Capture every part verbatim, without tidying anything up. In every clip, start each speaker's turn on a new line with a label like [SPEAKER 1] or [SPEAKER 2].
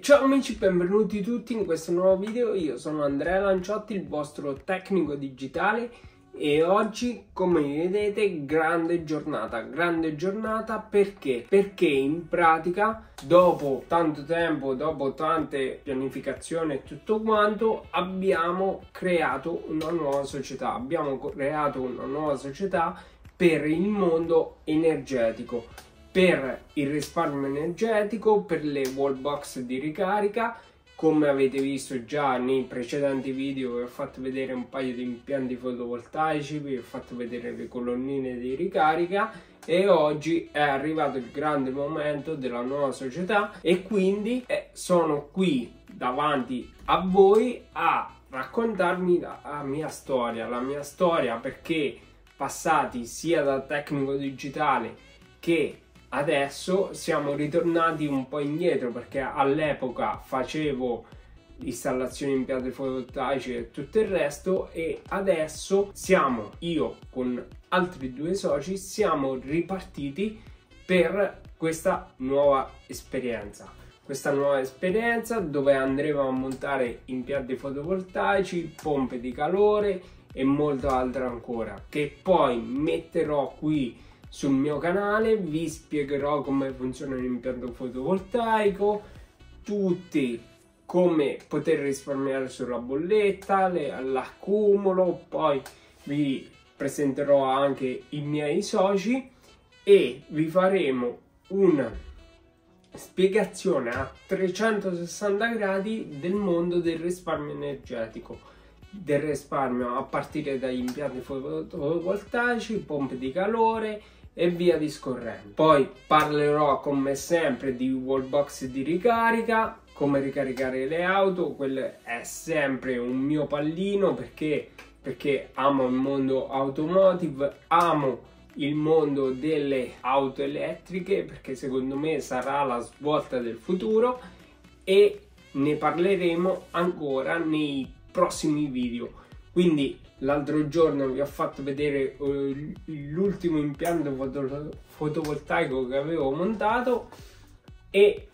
[SPEAKER 1] Ciao amici, benvenuti tutti in questo nuovo video. Io sono Andrea Lanciotti, il vostro tecnico digitale, e oggi, come vedete, grande giornata. Grande giornata perché? Perché in pratica, dopo tanto tempo, dopo tante pianificazioni e tutto quanto, abbiamo creato una nuova società. Abbiamo creato una nuova società per il mondo energetico, per il risparmio energetico, per le wallbox di ricarica. Come avete visto già nei precedenti video, vi ho fatto vedere un paio di impianti fotovoltaici, vi ho fatto vedere le colonnine di ricarica, e oggi è arrivato il grande momento della nuova società, e quindi eh, sono qui davanti a voi a raccontarmi la, la mia storia, la mia storia perché passati sia da tecnico digitale che adesso siamo ritornati un po' indietro, perché all'epoca facevo installazioni di impianti fotovoltaici e tutto il resto, e adesso siamo, io con altri due soci, siamo ripartiti per questa nuova esperienza. Questa nuova esperienza dove andremo a montare impianti fotovoltaici, pompe di calore e molto altro ancora, che poi metterò qui sul mio canale. Vi spiegherò come funziona l'impianto fotovoltaico, tutti come poter risparmiare sulla bolletta, l'accumulo, poi vi presenterò anche i miei soci e vi faremo una spiegazione a trecentosessanta gradi del mondo del risparmio energetico, del risparmio a partire dagli impianti fotovoltaici, pompe di calore e via discorrendo. Poi parlerò, come sempre, di wallbox di ricarica, come ricaricare le auto. Quello è sempre un mio pallino, perché perché amo il mondo automotive, amo il mondo delle auto elettriche, perché secondo me sarà la svolta del futuro, e ne parleremo ancora nei prossimi video. Quindi l'altro giorno vi ho fatto vedere uh, l'ultimo impianto foto fotovoltaico che avevo montato, e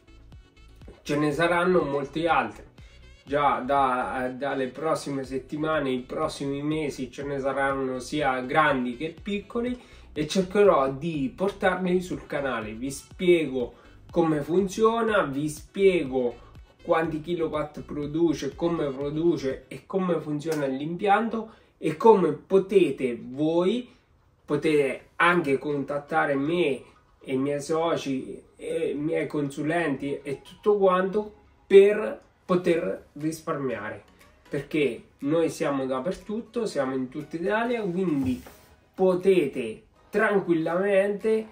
[SPEAKER 1] ce ne saranno molti altri. Già da, dalle prossime settimane, i prossimi mesi, ce ne saranno sia grandi che piccoli, e cercherò di portarli sul canale. Vi spiego come funziona, vi spiego quanti kilowatt produce, come produce e come funziona l'impianto, e come potete voi potete anche contattare me e i miei soci e i miei consulenti e tutto quanto per poter risparmiare, perché noi siamo dappertutto, siamo in tutta Italia, quindi potete tranquillamente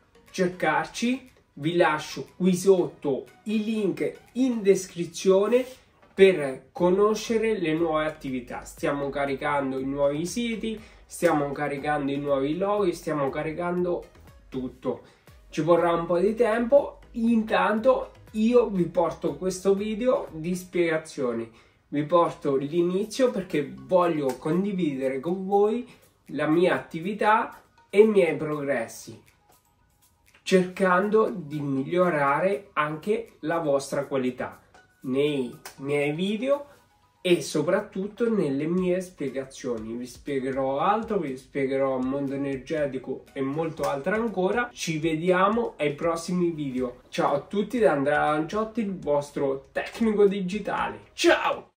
[SPEAKER 1] cercarci. Vi lascio qui sotto i link in descrizione per conoscere le nuove attività. Stiamo caricando i nuovi siti, stiamo caricando i nuovi loghi, stiamo caricando tutto. Ci vorrà un po' di tempo. Intanto io vi porto questo video di spiegazioni, vi porto l'inizio perché voglio condividere con voi la mia attività e i miei progressi, cercando di migliorare anche la vostra qualità nei miei video e soprattutto nelle mie spiegazioni. Vi spiegherò altro, vi spiegherò il mondo energetico e molto altro ancora. Ci vediamo ai prossimi video. Ciao a tutti da Andrea Lanciotti, il vostro tecnico digitale. Ciao!